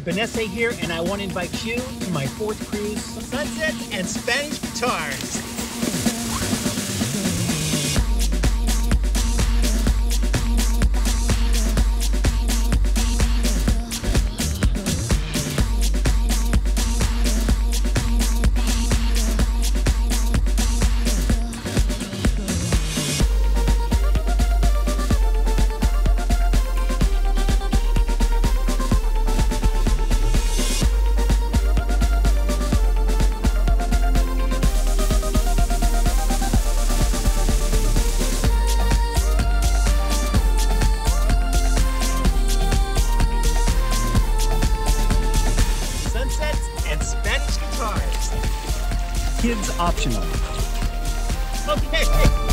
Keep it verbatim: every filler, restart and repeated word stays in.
Benisse here, and I want to invite you to my fourth cruise, Sunsets and Spanish Guitars. Kids optional. Okay.